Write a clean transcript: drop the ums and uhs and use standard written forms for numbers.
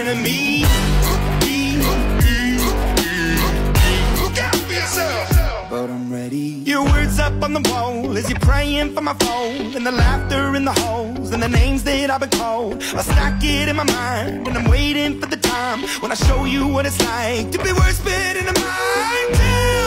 enemy. Look out for yourself. But I'm ready. Your words up on the wall as you're praying for my phone, and the laughter in the halls, and the names that I've been called. I stack it in my mind, and I'm waiting for the time when I show you what it's like to be worse fit in the mind.